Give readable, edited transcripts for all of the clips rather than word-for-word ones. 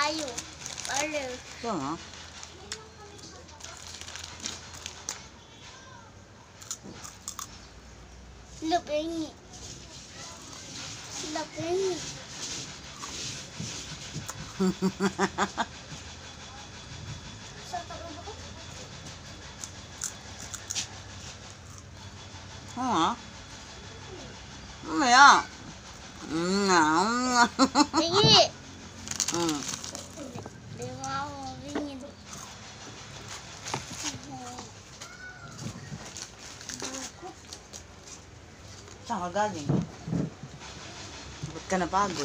tayo. Para. Sama. Lapingi. Lapingi. Sa tabi ko? Oo. Mamaya. Pingi. Mm. Di mo ako mabingin. Saan ka galing? Ba't ka napagod?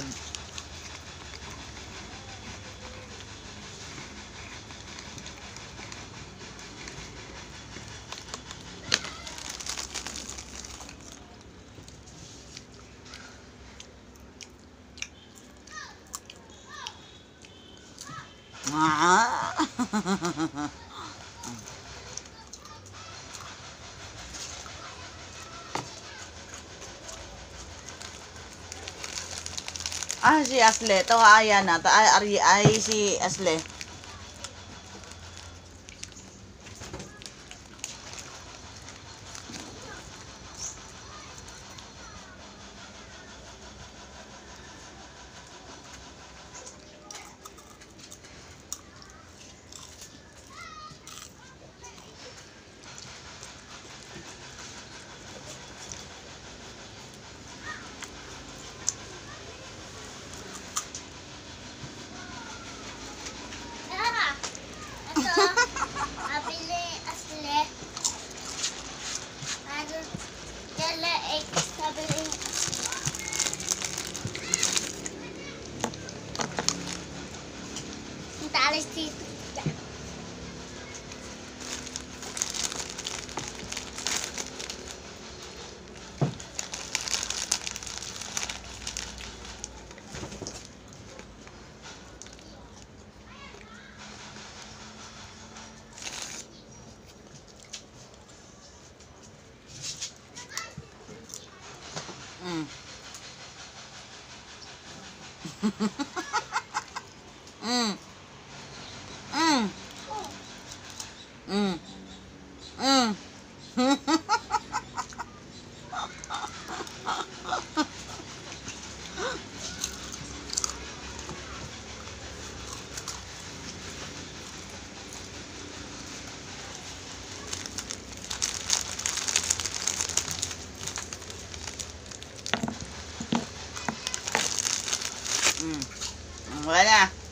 Si Asle. Ito ayan na. Ay, si Asle. Ito, nabili Asle. Ano, yala egg, nabili ang talis dito. Mm. Mm. Mm. Mm. Mm. Wala na.